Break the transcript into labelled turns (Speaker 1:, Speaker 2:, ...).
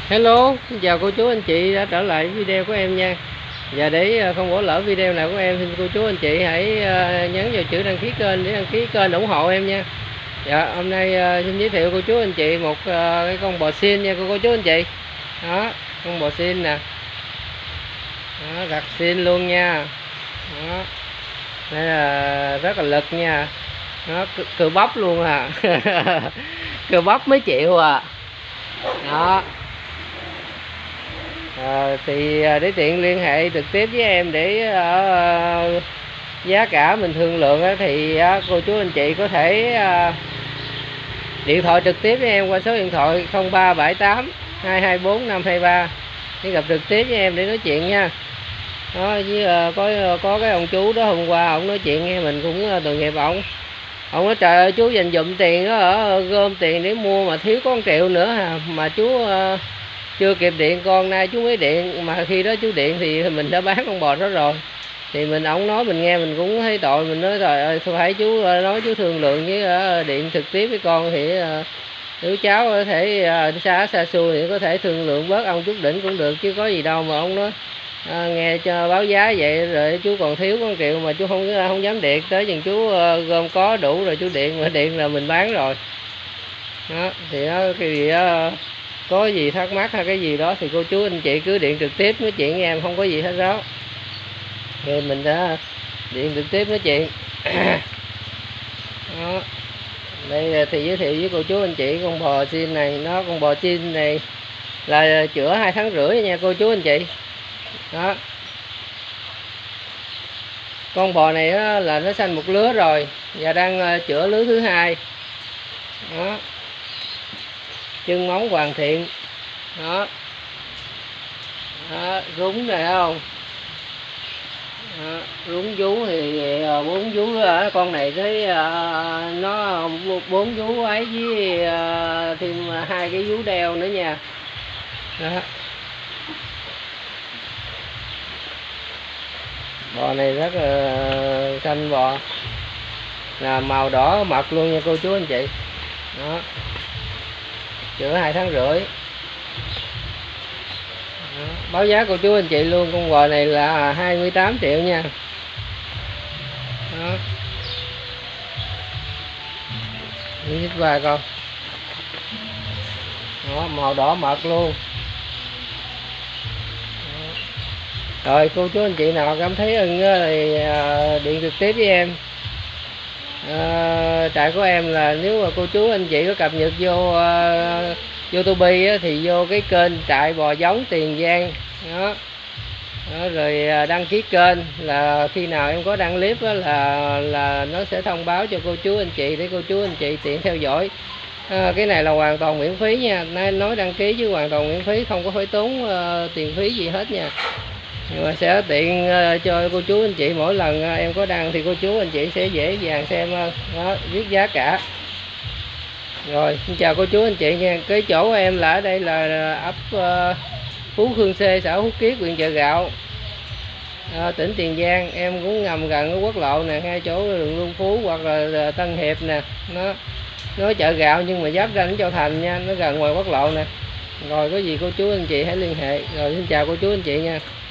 Speaker 1: Hello, xin chào cô chú anh chị đã trở lại video của em nha. Và để không bỏ lỡ video nào của em, xin cô chú anh chị hãy nhấn vào chữ đăng ký kênh để đăng ký kênh ủng hộ em nha. Dạ, hôm nay xin giới thiệu cô chú anh chị một cái con bò xin nha cô chú anh chị. Đó, con bò xin nè. Đó, đặt xin luôn nha. Đó. Đây là rất là lực nha. Nó cơ bắp luôn à. Cơ bắp mấy triệu à. Đó. Thì để tiện liên hệ trực tiếp với em để giá cả mình thương lượng thì cô chú anh chị có thể điện thoại trực tiếp với em qua số điện thoại 0378 224 523 để gặp trực tiếp với em để nói chuyện nha. Đó, với có cái ông chú đó hôm qua ông nói chuyện nghe mình cũng tội nghiệp ông nói trời ơi chú dành dụm tiền đó, gom tiền để mua mà thiếu có 1 triệu nữa mà chú chưa kịp điện, con nay chú mới điện, mà khi đó chú điện thì mình đã bán con bò đó rồi. Thì ông nói mình nghe mình cũng thấy tội, mình nói rồi ơi phải chú nói chú thương lượng với điện trực tiếp với con thì nếu cháu có thể xa xui thì có thể thương lượng bớt ông chút đỉnh cũng được chứ có gì đâu. Mà ông nói nghe cho báo giá vậy rồi chú còn thiếu có 1 triệu mà chú không dám điện tới chừng chú gom có đủ rồi chú điện, mà điện là mình bán rồi. Đó thì cái gì có gì thắc mắc hay cái gì đó thì cô chú anh chị cứ điện trực tiếp nói chuyện với em, không có gì hết đó. Thì mình đã điện trực tiếp nói chuyện. Đó. Đây thì giới thiệu với cô chú anh chị con bò xin này, con bò xin này là chữa 2 tháng rưỡi nha cô chú anh chị. Đó. Con bò này là nó sanh 1 lứa rồi và đang chữa lứa thứ 2. Đó. Chân móng hoàn thiện. Đó. Đó, rúng này không? Đó, rúng vú thì 4 vú con này thấy nó 4 vú ấy với thêm 2 cái vú đeo nữa nha. Đó. Bò này rất là xanh bò, là màu đỏ mật luôn nha cô chú anh chị. Đó. Chữa 2 tháng rưỡi. Đó. Báo giá cô chú anh chị luôn, con bò này là 28 triệu nha. Đó. Đi qua con. Đó, màu đỏ mật luôn. Đó. Rồi cô chú anh chị nào cảm thấy ưng thì điện trực tiếp với em. Trại của em là nếu mà cô chú anh chị có cập nhật vô YouTube thì vô cái kênh trại bò giống Tiền Giang đó. Đó, rồi đăng ký kênh là khi nào em có đăng clip là nó sẽ thông báo cho cô chú anh chị để cô chú anh chị tiện theo dõi. Cái này là hoàn toàn miễn phí nha, nói đăng ký chứ hoàn toàn miễn phí, không có phải tốn tiền phí gì hết nha. Nhưng mà sẽ tiện cho cô chú anh chị mỗi lần em có đăng thì cô chú anh chị sẽ dễ dàng xem đó, viết giá cả. Rồi xin chào cô chú anh chị nha. Cái chỗ của em là ở đây là ấp Phú Khương C, xã Phú Kiết, huyện Chợ Gạo, tỉnh Tiền Giang. Em cũng nằm gần cái quốc lộ nè, ngay chỗ đường Luân Phú hoặc là Tân Hiệp nè. Nó Chợ Gạo nhưng mà giáp ranh Châu Thành nha, nó gần ngoài quốc lộ nè. Rồi có gì cô chú anh chị hãy liên hệ. Rồi xin chào cô chú anh chị nha.